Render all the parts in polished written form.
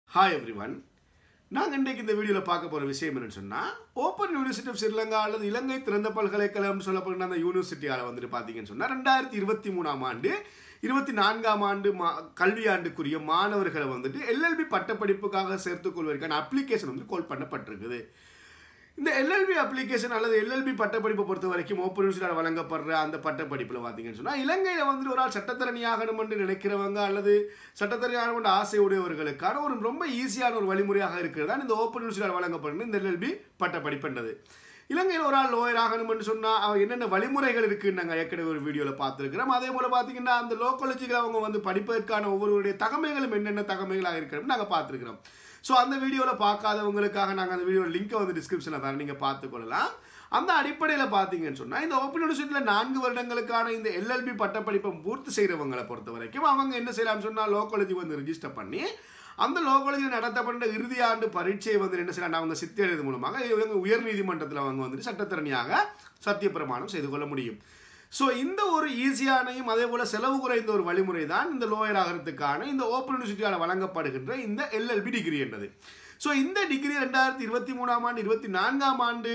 Hi everyone. நாங்க இன்னைக்கு இந்த வீடியோல பார்க்க போற விஷயம் என்னன்னு சொன்னா ஓபன் யூனிவர்சிட்டி ஆஃப் ஸ்ரீலங்கா அல்லது இலங்கை திறந்த பல்கலைக்கழகம் சொல்லப்படுற அந்த யூனிவர்சிட்டியால வந்துட்டு பாத்தீங்கன்னு சொன்னா 2023 ஆம் ஆண்டு 24ஆம் ஆண்டு கல்வியாண்டுக்குரிய மாணவர்களை வந்துட்டு LLB பட்டப்படிப்புக்காக சேர்த்துக் கொள்வதற்கான அப்ளிகேஷன் வந்து கால் பண்ணப்பட்டிருக்குது. இந்த LLB அப்ளிகேஷன் அல்லது LLB பட்டப்படிப்பை பொறுத்த வரைக்கும் ஓப்பன் யூனிவர்சிட்டியால் வழங்கப்படுற அந்த பட்டப்படிப்பில் பார்த்தீங்கன்னு சொன்னால் இலங்கையில் வந்துட்டு ஒரு ஆள் சட்டத்தரணி ஆகணும் என்று நினைக்கிறவங்க அல்லது சட்டத்தரணி ஆகணும் என்ற ஆசையுடையவர்களுக்கான ஒரு ரொம்ப ஈஸியான ஒரு வழிமுறையாக இருக்கிறது தான் இந்த ஓப்பன் யூனிவர்சிட்டியால் வழங்கப்படுற இந்த LLB பட்டப்படிப்புன்றது. இலங்கையில் ஒரு ஆள் லோயர் ஆகணும்னு சொன்னால் அவங்க என்னென்ன வழிமுறைகள் இருக்குன்னு நாங்கள் ஏற்கனவே ஒரு வீடியோவில் பார்த்துருக்கிறோம். அதே போல் பார்த்தீங்கன்னா அந்த லோ காலேஜுக்கு அவங்க வந்து படிப்பதற்கான ஒவ்வொருவருடைய தகமைகளும் என்னென்ன தகமைகளாக இருக்கிறோம் நாங்கள் பார்த்துருக்கிறோம். ஸோ அந்த வீடியோவில் பார்க்காதவங்களுக்காக நாங்கள் அந்த வீடியோ லிங்கை வந்து டிஸ்கிரிப்ஷனில் தரேன், நீங்கள் பார்த்துக்கொள்ளலாம். அந்த அடிப்படையில் பார்த்தீங்கன்னு சொன்னால் இந்த ஓப்பன் யூனிவர்சிட்டியில் 4 வருடங்களுக்கான இந்த LLB பட்டப்படிப்பை பூர்த்தி செய்கிறவங்களை பொறுத்த வரைக்கும் அவங்க என்ன செய்யலாம்னு சொன்னால் லோ காலேஜ் வந்து ரிஜிஸ்டர் பண்ணி அந்த லோ காலேஜில் நடத்தப்பட்ட இறுதி ஆண்டு பரீட்சையை வந்து என்ன செய்யலாம் அவங்க சித்தி எழுது மூலமாக இவங்க உயர்நீதிமன்றத்தில் அவங்க வந்துட்டு சட்டத்திறனியாக சத்தியப்பிரமாணம் செய்து கொள்ள முடியும். ஸோ இந்த ஒரு ஈஸியானையும் அதே போல் செலவு குறைந்த ஒரு வழிமுறை தான் இந்த லோயர் ஆகிறதுக்கான இந்த ஓப்பன் யூனிவர்சிட்டியால் வழங்கப்படுகின்ற இந்த LLB டிகிரி என்றது. ஸோ இந்த டிகிரி 2023ஆம் ஆண்டு 24ஆம் ஆண்டு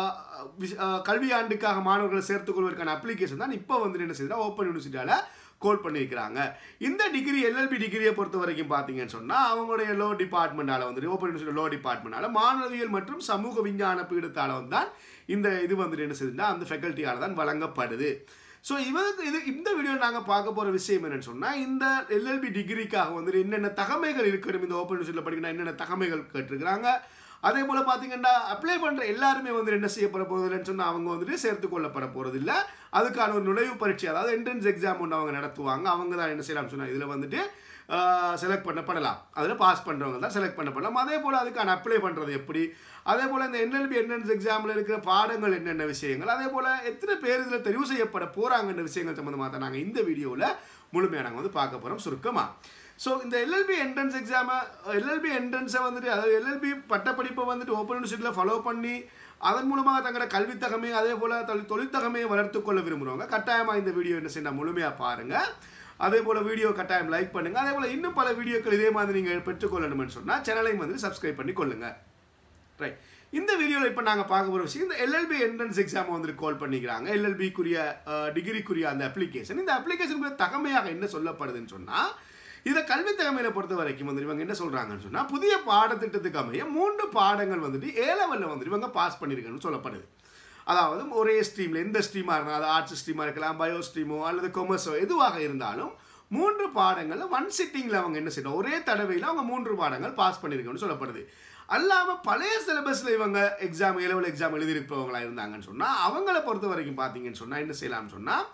கல்வியாண்டுக்காக மாணவர்களை சேர்த்துக் கொள்வதற்கான அப்ளிகேஷன் தான் இப்போ வந்து என்ன செய்யுதுன்னா ஓப்பன் யூனிவர்சிட்டியால் கோல் பண்ணியிருக்கிறாங்க. இந்த டிகிரி LLB டிகிரியை பொறுத்த வரைக்கும் பார்த்தீங்கன்னு சொன்னால் அவங்களுடைய லோ டிபார்ட்மெண்டால் வந்துட்டு ஓப்பன் யூனிவர்சிட்டி லோ டிபார்ட்மெண்டால் மாணவியல் மற்றும் சமூக விஞ்ஞான பீடத்தால் வந்து தான் இது வந்துட்டு என்ன செய்யுதுன்னா அந்த ஃபேக்கல்ட்டியால் தான் வழங்கப்படுது. ஸோ இந்த வீடியோ நாங்கள் பார்க்க போகிற விஷயம் என்னென்னு சொன்னால் இந்த LLB டிகிரிக்காக வந்துட்டு என்னென்ன தகமைகள் இருக்கணும் இந்த ஓப்பன் யூனிவர்சிட்டியில் படிக்கணும் என்னென்ன தகமைகள் கேட்டிருக்கிறாங்க. அதே போல் பார்த்தீங்கன்னா அப்ளை பண்ணுற எல்லாருமே வந்து என்ன செய்யப்பட போகிறதுன்னு சொன்னால் அவங்க வந்துட்டு சேர்த்து கொள்ளப்பட போகிறது இல்லை. அதுக்கான ஒரு நுழைவு பரீட்சை அதாவது என்ட்ரன்ஸ் எக்ஸாம் ஒன்று அவங்க நடத்துவாங்க. அவங்க தான் என்ன செய்யலாம்னு சொன்னால் இதில் வந்துட்டு செலக்ட் பண்ணப்படலாம், அதில் பாஸ் பண்ணுறவங்க தான் செலக்ட் பண்ணப்படலாம். அதே போல் அதுக்கான அப்ளை பண்ணுறது எப்படி, அதே போல் இந்த LLB என்ட்ரன்ஸ் எக்ஸாமில் இருக்கிற பாடங்கள் என்னென்ன விஷயங்கள், அதே போல் எத்தனை பேர் இதில் தெரிவு செய்யப்பட போகிறாங்கன்ற விஷயங்கள் சம்மந்தமாக தான் நாங்கள் இந்த வீடியோவில் முழுமையாக நாங்கள் வந்து பார்க்க போகிறோம் சுருக்கமாக. ஸோ இந்த LLB என்ட்ரன்ஸ் எக்ஸாமை LLB என்ட்ரன்ஸை வந்துட்டு அதாவது LLB பட்டப்படிப்பை வந்துட்டு ஓப்பன் யூனிவர்சிட்டியில் ஃபாலோ பண்ணி அதன் மூலமாக தங்களோட கல்வித்தகமையை அதே போல் தொழிற்தகமையை வளர்த்துக்கொள்ள விரும்புகிறவங்க கட்டாயமாக இந்த வீடியோ என்ன செய்யணும் முழுமையாக பாருங்கள். அதே போல் வீடியோ கட்டாயம் லைக் பண்ணுங்கள். அதே போல் இன்னும் பல வீடியோக்கள் இதே மாதிரி நீங்கள் பெற்றுக்கொள்ளணும்னு சொன்னால் சேனலையும் வந்து சப்ஸ்கிரைப் பண்ணி கொள்ளுங்கள். ரைட், இந்த வீடியோவில் இப்போ நாங்கள் பார்க்க போகிற விஷயம் இந்த LLB என்ட்ரன்ஸ் எக்ஸாமை வந்துட்டு கால் பண்ணிக்கிறாங்க. LLBக்குரிய டிகிரிக்குரிய அந்த அப்ளிகேஷன். இந்த அப்ளிகேஷனுக்குரிய தகமையாக என்ன சொல்லப்படுதுன்னு சொன்னால் இதில் கல்வி தகமையில பொறுத்த வரைக்கும் வந்து இவங்க என்ன சொல்கிறாங்கன்னு சொன்னால் புதிய பாடத்திட்டத்துக்கு அமைய 3 பாடங்கள் வந்துட்டு A-லெவலில் வந்துட்டு இவங்க பாஸ் பண்ணியிருக்கணும்னு சொல்லப்படுது. அதாவது ஒரே ஸ்ட்ரீமில் எந்த ஸ்ட்ரீமாக இருந்தாலும் அது ஆர்ட்ஸ் ஸ்ட்ரீமாக இருக்கலாம், பயோ ஸ்ட்ரீமோ அல்லது கொமர்ஸோ எதுவாக இருந்தாலும் 3 பாடங்களில் 1 சிட்டிங்கில் அவங்க என்ன செய்யணும் ஒரே தடவையில் அவங்க 3 பாடங்கள் பாஸ் பண்ணியிருக்கணும்னு சொல்லப்படுது. அல்லாமல் பழைய சிலபஸில் இவங்க எக்ஸாம் A-லெவல் எக்ஸாம் எழுதியிருப்பவங்களாக இருந்தாங்கன்னு சொன்னால் அவங்கள பொறுத்த வரைக்கும் பார்த்தீங்கன்னு சொன்னால் என்ன செய்யலாம்னு சொன்னால்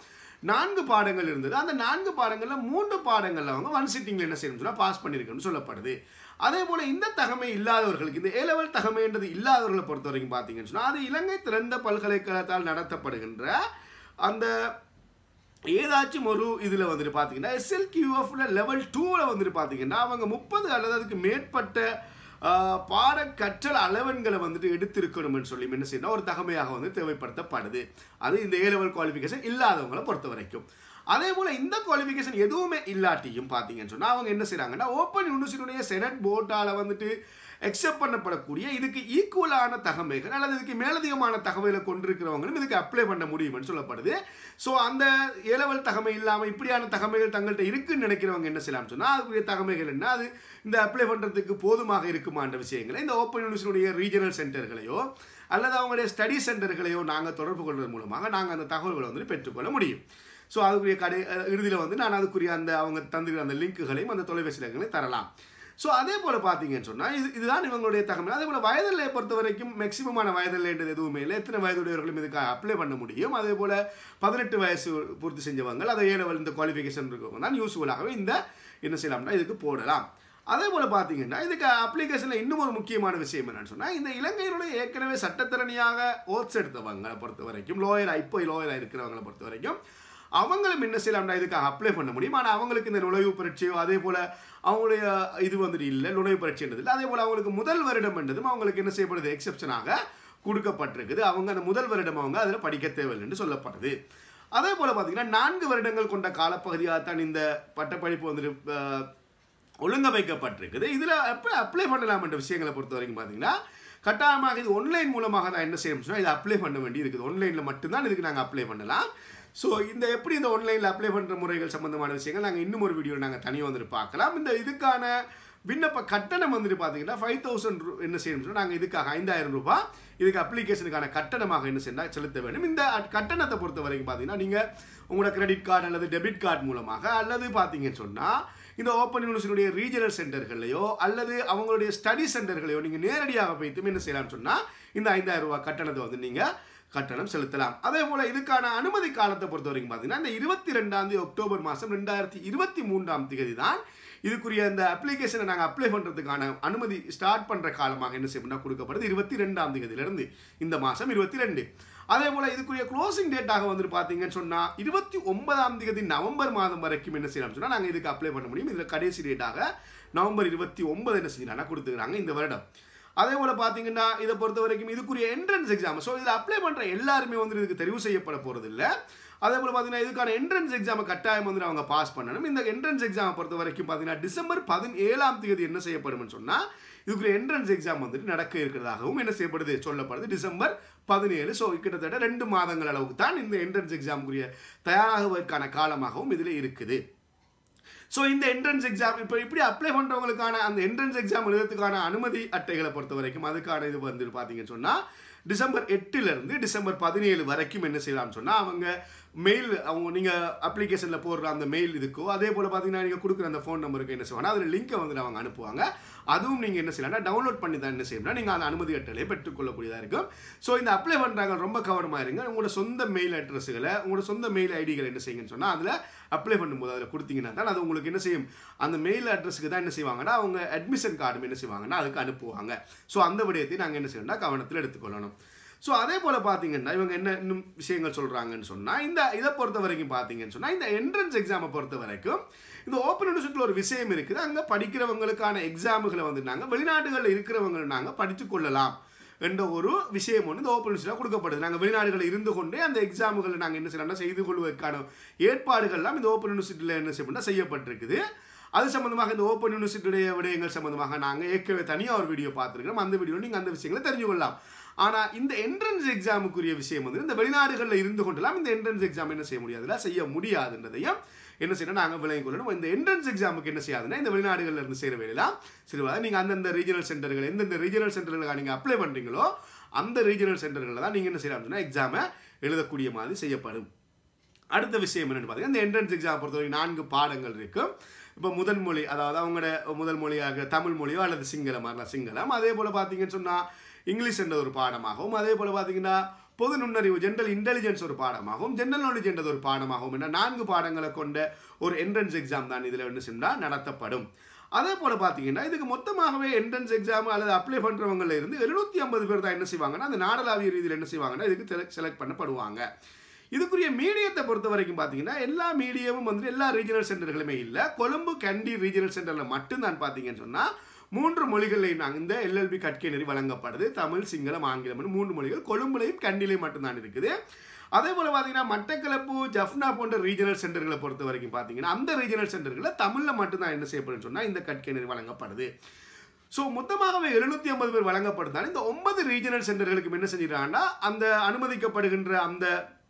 4 பாடங்கள் இருந்தது. அந்த 4 பாடங்களில் 3 பாடங்களில் அவங்க 1 சிட்டிங்கில் என்ன செய்யணும்னு சொன்னால் பாஸ் பண்ணியிருக்கணும்னு சொல்லப்படுது. அதே போல் இந்த தகமை இல்லாதவர்களுக்கு இந்த A-லெவல் தகமைன்றது இல்லாதவர்களை பொறுத்த வரைக்கும் பார்த்தீங்கன்னு சொன்னால் அது இலங்கை திறந்த பல்கலைக்கழகத்தால் நடத்தப்படுகின்ற அந்த ஏதாச்சும் ஒரு இதில் வந்துட்டு பார்த்தீங்கன்னா SLQF லெவல் 2ல் வந்துட்டு பார்த்தீங்கன்னா அவங்க 30 அல்லது அதுக்கு மேற்பட்ட பாட கற்றல் அளவன்களை வந்துட்டு எடுத்திருக்கணும்னு சொல்லி என்ன செய்யணும் ஒரு தகமையாக வந்து தேவைப்படுத்தப்படுது. அது இந்த A-லெவல் குவாலிஃபிகேஷன் இல்லாதவங்களை பொறுத்த வரைக்கும். அதே போல் இந்த குவாலிஃபிகேஷன் எதுவுமே இல்லாட்டியும் பார்த்தீங்கன்னு சொன்னால் அவங்க என்ன செய்கிறாங்கன்னா ஓப்பன் யூனிவர்சிட்டியுடைய செனட் போர்ட்டால் வந்துட்டு எக்ஸெப்ட் பண்ணப்படக்கூடிய இதுக்கு ஈக்குவலான தகமைகள் அல்லது இதுக்கு மேலதிகமான தகவலை கொண்டிருக்கிறவங்களும் இதுக்கு அப்ளை பண்ண முடியும்னு சொல்லப்படுது. ஸோ அந்த A-லெவல் தகமை இல்லாமல் இப்படியான தகமைகள் தங்கள்கிட்ட இருக்குன்னு நினைக்கிறவங்க என்ன செய்யலாம்னு சொன்னால் அதுக்குரிய தகமைகள் என்ன அது இந்த அப்ளை பண்ணுறதுக்கு போதுமாக இருக்குமான்ற விஷயங்களை இந்த ஓப்பன் யூனிவர்சிட்டியுடைய ரீஜனல் சென்டர்களையோ அல்லது அவங்களுடைய ஸ்டடி சென்டர்களையோ நாங்கள் தொடர்பு கொள்வது மூலமாக நாங்கள் அந்த தகவல்களை வந்துட்டு பெற்றுக்கொள்ள முடியும். ஸோ அதுக்குரிய இறுதியில் வந்து நான் அதுக்குரிய அந்த அவங்க தந்துக்கிற அந்த லிங்க்குகளையும் அந்த தொலைபேசி லிங்க்குகளையும் தரலாம். ஸோ அதே போல் பார்த்தீங்கன்னு சொன்னால் இதுதான் இவங்களுடைய தகவல். அதே போல் வயதில்லை பொறுத்த வரைக்கும் மேக்சிமமான வயதில்லைன்றது எதுவுமே இல்லை. எத்தனை வயதுடையவர்களும் இதுக்கு அப்ளை பண்ண முடியும். அதே போல் 18 வயசு பூர்த்தி செஞ்சவங்க அதை A-லெவல் இந்த குவாலிஃபிகேஷன் இருக்கவங்க தான் யூஸ்ஃபுல்லாகவே இந்த என்ன செய்யலாம்னா இதுக்கு போடலாம். அதே போல் பார்த்தீங்கன்னா இதுக்கு அப்ளிகேஷனில் இன்னும் ஒரு முக்கியமான விஷயம் என்னன்னு சொன்னால் இந்த இலங்கையினுடைய ஏற்கனவே சட்டத்திறனியாக ஓட்ஸ் எடுத்தவங்களை பொறுத்த வரைக்கும் இப்போ லோயராக இருக்கிறவங்களை பொறுத்த வரைக்கும் அவங்களும் என்ன செய்யலாம்னா இதுக்காக அப்ளை பண்ண முடியும். ஆனால் அவங்களுக்கு இந்த நுழைவு பரீட்சையோ அதே போல் அவங்களுடைய இது வந்துட்டு இல்லை நுழைவு பரீட்சைன்றது இல்லை. அதே போல் அவங்களுக்கு முதல் வருடம் என்றதும் அவங்களுக்கு என்ன செய்யப்படுது எக்ஸெப்ஷனாக கொடுக்கப்பட்டிருக்குது. அவங்க அந்த முதல் வருடம் அவங்க அதில் படிக்க தேவையில்லை என்று சொல்லப்படுது. அதே போல் பார்த்தீங்கன்னா 4 வருடங்கள் கொண்ட காலப்பகுதியாக தான் இந்த பட்டப்படிப்பு வந்துட்டு ஒழுங்கமைக்கப்பட்டிருக்குது. இதில் எப்போ அப்ளை பண்ணலாம் என்ற விஷயங்களை பொறுத்த வரைக்கும் பார்த்தீங்கன்னா கட்டாயமாக இது ஆன்லைன் மூலமாக தான் என்ன செய்யணும் சொன்னால் இதை அப்ளை பண்ண வேண்டி இருக்குது. ஆன்லைனில் மட்டும்தான் இதுக்கு நாங்கள் அப்ளை பண்ணலாம். ஸோ இந்த எப்படி இந்த ஆன்லைனில் அப்ளை பண்ணுற முறைகள் சம்பந்தமான விஷயங்கள் நாங்கள் இன்னும் ஒரு வீடியோவில் நாங்கள் தனியாக வந்துட்டு பார்க்கலாம். இந்த இதுக்கான விண்ணப்ப கட்டணம் வந்துட்டு பார்த்தீங்கன்னா 5000 என்ன செய்யணும் சொன்னால் நாங்கள் இதுக்காக 5000 ரூபாய் இதுக்கு அப்ளிகேஷனுக்கான கட்டணமாக என்ன செய்யணும் செலுத்த வேண்டும். இந்த கட்டணத்தை பொறுத்த வரைக்கும் பார்த்தீங்கன்னா நீங்கள் உங்களோட கிரெடிட் கார்டு அல்லது டெபிட் கார்டு மூலமாக அல்லது பார்த்தீங்கன்னு சொன்னால் இந்த ஓப்பன் யூனிவர்சிட்டியுடைய ரீஜனல் சென்டர்களையோ அல்லது அவங்களுடைய ஸ்டடி சென்டர்களையோ நீங்கள் நேரடியாக போய்த்து என்ன செய்யலாம்னு சொன்னால் இந்த 5000 ரூபாய் கட்டணத்தை வந்து நீங்கள் கட்டணம் செலுத்தலாம். அதே போல் இதுக்கான அனுமதி காலத்தை பொறுத்த வரைக்கும் பார்த்தீங்கன்னா இந்த 22 அக்டோபர் மாதம் 2023 தான் இதுக்குரிய இந்த அப்ளிகேஷனை நாங்கள் அப்ளை பண்ணுறதுக்கான அனுமதி ஸ்டார்ட் பண்ணுற காலமாக என்ன செய்யணும்னா கொடுக்கப்படுது 22 இந்த மாதம் 22. அதே போல் இதுக்குரிய க்ளோசிங் டேட்டாக வந்துட்டு பார்த்தீங்கன்னு சொன்னால் 29 நவம்பர் மாதம் வரைக்கும் என்ன செய்யலாம் சொன்னால் நாங்கள் இதுக்கு அப்ளை பண்ண முடியும். இதில் கடைசி டேட்டாக நவம்பர் 29 என்ன செய்யலாம்னா கொடுத்துக்கிறாங்க இந்த வருடம். அதே போல் பார்த்தீங்கன்னா இதை பொறுத்த வரைக்கும் இதுக்குரிய என்ட்ரன்ஸ் எக்ஸாம், ஸோ இதில் அப்ளை பண்ணுற எல்லாருமே வந்து இதுக்கு தெரிவு செய்யப்பட போகிறது இல்லை. அதே போல் பார்த்தீங்கன்னா இதுக்கான என்ட்ரன்ஸ் எக்ஸாமை கட்டாயம் வந்து அவங்க பாஸ் பண்ணணும். இந்த என்ட்ரன்ஸ் எக்ஸாமை பொறுத்த வரைக்கும் பார்த்தீங்கன்னா டிசம்பர் 17 என்ன செய்யப்படும்னு சொன்னால் இதுக்குரிய என்ட்ரன்ஸ் எக்ஸாம் வந்துட்டு நடக்க இருக்கிறதாகவும் என்ன செய்யப்படுது சொல்லப்படுது டிசம்பர் 17. ஸோ கிட்டத்தட்ட 2 மாதங்கள் அளவுக்கு தான் இந்த என்ட்ரன்ஸ் எக்ஸாமுக்குரிய தயாராகுவதற்கான காலமாகவும் இதில் இருக்குது. ஸோ இந்த என்ட்ரன்ஸ் எக்ஸாம் இப்போ இப்படி அப்ளை பண்ணுறவங்களுக்கான அந்த என்ட்ரன்ஸ் எக்ஸாம் எழுதுறதுக்கான அனுமதி அட்டைகளை பொறுத்த வரைக்கும் அதுக்கான இது வந்துட்டு பார்த்தீங்கன்னு சொன்னால் டிசம்பர் 8 டிசம்பர் 17 வரைக்கும் என்ன செய்யலாம்னு சொன்னால் அவங்க மெயில் அவங்க நீங்கள் அப்ளிகேஷனில் போடுற அந்த மெயில் இதுக்கோ அதே போல் பார்த்தீங்கன்னா நீங்கள் கொடுக்குற அந்த ஃபோன் நம்பருக்கு என்ன செய்வாங்க அதில் லிங்கை வந்து அவங்க அனுப்புவாங்க. அதுவும் நீங்கள் என்ன செய்யலாம்னா டவுன்லோட் பண்ணி தான் என்ன செய்யணும்னா நீங்கள் அந்த அனுமதி அட்டையிலே பெற்றுக்கொள்ளக்கூடியதாக இருக்கும். ஸோ இந்த அப்ளை பண்ணுறாங்க ரொம்ப கவனமாக இருங்க. உங்களோட சொந்த மெயில் அட்ரஸுகளை உங்களோட சொந்த மெயில் ஐடிகளை என்ன செய்யுங்கன்னு சொன்னால் அதில் அப்ளை பண்ணும்போது அதில் கொடுத்தீங்கன்னா தான் அது உங்களுக்கு என்ன செய்யும் அந்த மெயில் அட்ரஸுக்கு தான் என்ன செய்வாங்கன்னா அவங்க அட்மிஷன் கார்டும் என்ன செய்வாங்கன்னா அதுக்கு அனுப்புவாங்க. ஸோ அந்த விடயத்தை நாங்கள் என்ன செய்யணும்னா கவனத்தில் எடுத்துக்கொள்ளணும். ஸோ அதே போல் பார்த்தீங்கன்னா இவங்க என்ன இன்னும் விஷயங்கள் சொல்கிறாங்கன்னு சொன்னால் இதை பொறுத்த வரைக்கும் பார்த்தீங்கன்னு சொன்னால் இந்த என்ட்ரன்ஸ் எக்ஸாமை பொறுத்த வரைக்கும் இந்த ஓப்பன் யூனிவர்சிட்டியில் ஒரு விஷயம் இருக்குது. அங்கே படிக்கிறவங்களுக்கான எக்ஸாமுகளை வந்து நாங்கள் வெளிநாடுகளில் இருக்கிறவங்களை நாங்கள் படித்துக்கொள்ளலாம் என்ற ஒரு விஷயம் ஒன்று இந்த ஓப்பன் யூனிவர்சிட்டியில் கொடுக்கப்படுது. நாங்கள் வெளிநாடுகளில் இருந்து கொண்டே அந்த எக்ஸாமுகளை நாங்கள் என்ன செய்யலாம்னா செய்து கொள்வதற்கான ஏற்பாடுகள்லாம் இந்த ஓப்பன் யூனிவர்சிட்டியில் என்ன செய்யணும்னா செய்யப்பட்டிருக்குது. அது சம்பந்தமாக இந்த ஓப்பன் யூனிவர்சிட்டியுடைய விடயங்கள் சம்பந்தமாக நாங்கள் ஏற்கனவே தனியாக ஒரு வீடியோ பார்த்துருக்கிறோம். அந்த வீடியோ நீங்கள் அந்த விஷயங்களை தெரிஞ்சு கொள்ளலாம். ஆனால் இந்த என்ட்ரன்ஸ் எக்ஸாமுக்குரிய விஷயம் வந்து இந்த வெளிநாடுகளில் இருந்து கொண்டெல்லாம் இந்த என்ட்ரன்ஸ் எக்ஸாம் என்ன செய்ய முடியாதுல செய்ய முடியாதுன்றதையும் என்ன செய்யணும் நாங்கள் விளங்கிக் கொள்ளணும். இந்த என்ட்ரன்ஸ் எக்ஸாமுக்கு என்ன செய்யாதுன்னா இந்த வெளிநாடுகளில் இருந்து செய்கிற வேலையெல்லாம் சிறுவாக நீங்கள் அந்தந்த ரீஜனல் சென்டர்கள் எந்தெந்த ரீஜனல் சென்டர்களுக்காக நீங்கள் அப்ளை பண்ணுறீங்களோ அந்த ரீஜனல் சென்டர்களில் தான் நீங்கள் என்ன செய்யலாம்னா எக்ஸாமை எழுதக்கூடிய மாதிரி செய்யப்படும். அடுத்த விஷயம் என்னென்னு பார்த்தீங்கன்னா இந்த என்ட்ரன்ஸ் எக்ஸாம் பொறுத்தவரைக்கும் 4 பாடங்கள் இருக்கும். இப்போ முதல் மொழி அதாவது அவங்களோட முதல் மொழியாக தமிழ் மொழியோ அல்லது சிங்களம் மாதிரிலாம் சிங்களம். அதே போல் பார்த்தீங்கன்னு சொன்னால் இங்கிலீஷ் என்ற ஒரு பாடமாகவும் அதே போல் பார்த்தீங்கன்னா பொது நுண்ணறிவு ஜென்ரல் இன்டெலிஜென்ஸ் ஒரு பாடமாகவும் ஜென்ரல் நாலேஜ் என்றது ஒரு பாடமாகவும் என்ற 4 பாடங்களை கொண்ட ஒரு என்ட்ரன்ஸ் எக்ஸாம் தான் இதில் என்ன செய்யணும் நடத்தப்படும். அதே போல் பார்த்தீங்கன்னா இதுக்கு மொத்தமாகவே என்ட்ரன்ஸ் எக்ஸாம் அல்லது அப்ளை பண்ணுறவங்களில் இருந்து 750 பேர் தான் என்ன செய்வாங்கன்னா அந்த நாடளாவிய ரீதியில் என்ன செய்வாங்கன்னா இதுக்கு செலக்ட் பண்ணப்படுவாங்க. இதுக்குரிய மீடியத்தை பொறுத்த வரைக்கும் பார்த்தீங்கன்னா எல்லா மீடியமும் வந்து எல்லா ரீஜனல் சென்டர்களுமே இல்லை. கொழும்பு கண்டி ரீஜனல் சென்டரில் மட்டும்தான் பார்த்தீங்கன்னு சொன்னால் 3 மொழிகளையும் நாங்கள் இந்த LLB கற்கை வழங்கப்படுது. தமிழ் சிங்களம் ஆங்கிலம் 3 மொழிகள் கொழும்புலையும் கண்டிலையும் மட்டும்தான் இருக்குது. அதே போல் பார்த்தீங்கன்னா மட்டக்களப்பு ஜஃப்னா போன்ற ரீஜனல் சென்டர்களை பொறுத்த வரைக்கும் பார்த்தீங்கன்னா அந்த ரீஜனல் சென்டர்களில் தமிழில் மட்டும்தான் என்ன செய்யப்படுன்னு சொன்னால் இந்த கற்கை வழங்கப்படுது. ஸோ மொத்தமாகவே 750 பேர் வழங்கப்படுதால் இந்த 9 ரீஜனல் சென்டர்களுக்கு என்ன செஞ்சிடறாங்கன்னா அந்த அனுமதிக்கப்படுகின்ற அந்த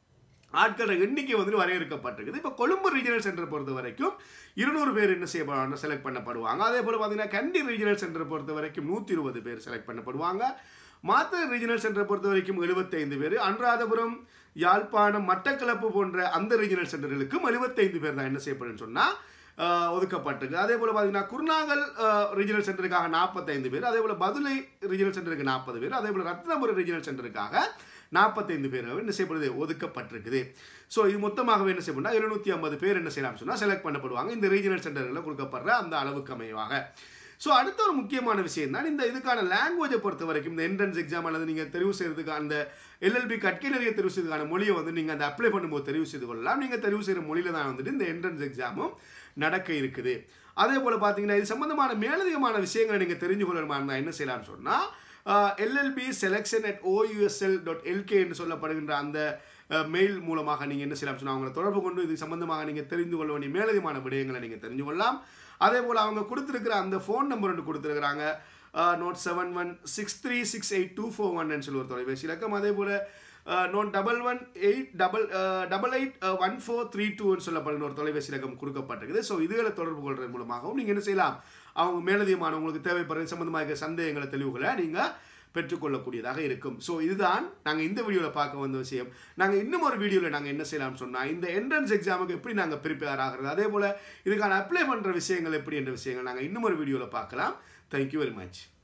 ஆட்கள எண்ணிக்கை வந்து வரையறுக்கப்பட்டிருக்குது. இப்போ கொழும்பு ரீஜனல் சென்டர் பொறுத்த வரைக்கும் 200 பேர் என்ன செய்யப்படுவாங்க செலக்ட் பண்ணப்படுவாங்க. அதே போல் பார்த்தீங்கன்னா கண்டி ரீஜனல் சென்டரை பொறுத்த வரைக்கும் 120 பேர் செலக்ட் பண்ணப்படுவாங்க. மாத்த ரீஜனல் சென்டரை பொறுத்த வரைக்கும் 75 பேர். அனுராதபுரம் யாழ்ப்பாணம் மட்டக்களப்பு போன்ற அந்த ரீஜனல் சென்டர்களுக்கும் 75 பேர் தான் என்ன செய்யப்படுன்னு சொன்னால் ஒதுக்கப்பட்டிருக்கு. அதே போல் பார்த்தீங்கன்னா குருநாகல் ரீஜனல் சென்டருக்காக 45 பேர். அதே போல் பதுளை ரீஜனல் சென்டருக்கு 40 பேர். அதே போல் ரத்னபுரம் ரீஜனல் சென்டருக்காக 45 பேர் என்ன செய்யப்படுது ஒதுக்கப்பட்டிருக்குது. ஸோ இது மொத்தமாகவே என்ன செய்யணும்னா 750 பேர் என்ன செய்யலாம் சொன்னால் செலக்ட் பண்ணப்படுவாங்க இந்த ரீஜனல் சென்டர்களில் கொடுக்கப்படுற அந்த அளவுக்கு அமைவாக. ஸோ அடுத்த ஒரு முக்கியமான விஷயம் தான் இதுக்கான லாங்குவேஜை பொறுத்த வரைக்கும் இந்த என்ட்ரன்ஸ் எக்ஸாம் அல்லது நீங்கள் தெரிவு செய்யறதுக்கு அந்த LLB கற்கை நிறைய தெரிவு செய்யறதுக்கான மொழியை வந்து நீங்கள் அந்த அப்ளை பண்ணும்போது தெரிவு செய்து கொள்ளலாம். நீங்கள் தெரிவு செய்கிற மொழியில் தான் வந்துட்டு இந்த என்ட்ரன்ஸ் எக்ஸாமும் நடக்க இருக்குது. அதே போல் பார்த்தீங்கன்னா இது சம்பந்தமான மேலதிகமான விஷயங்களை நீங்கள் தெரிஞ்சு கொள்ளணுமா இருந்தால் என்ன செய்யலாம்னு சொன்னால் LLB selection@OUSL.lk என்று சொல்லப்படுகின்ற அந்த மெயில் மூலமாக நீங்கள் என்ன செய்யலாம் சொன்னால் அவங்களை தொடர்பு கொண்டு இது சம்பந்தமாக நீங்கள் தெரிந்து கொள்ள வேண்டிய மேலதிகமான விடயங்களை நீங்கள் தெரிஞ்சு கொள்ளலாம். அதே போல் அவங்க கொடுத்துருக்கிற அந்த ஃபோன் நம்பர் ஒன்று கொடுத்துருக்குறாங்க, நோட் 7163682411 சொல்லி ஒரு தொலைபேசி இலக்கம். அதே போல் நோட் 1188881432 சொல்லப்படுகிற ஒரு தொலைபேசி இலக்கம் கொடுக்கப்பட்டிருக்குது. ஸோ இதுகளை தொடர்பு கொள்வது மூலமாகவும் நீங்கள் என்ன செய்யலாம், அவங்க மேலதிகமான உங்களுக்கு தேவைப்படுறது சம்பந்தமாக இருக்கிற சந்தேகங்களை தெளிவுகளை நீங்கள் பெற்றுக்கொள்ளக்கூடியதாக இருக்கும். ஸோ இதுதான் நாங்கள் இந்த வீடியோவில் பார்க்க வந்த விஷயம். நாங்கள் இன்னும் ஒரு வீடியோவில் நாங்கள் என்ன செய்யலாம்னு சொன்னால், இந்த என்ட்ரன்ஸ் எக்ஸாமுக்கு எப்படி நாங்கள் ப்ரிப்பேர் ஆகிறது, அதே போல் இதுக்கான அப்ளை பண்ணுற விஷயங்கள் எப்படி என்ற விஷயங்கள் நாங்கள் இன்னும் ஒரு வீடியோவில் பார்க்கலாம். Thank you very much.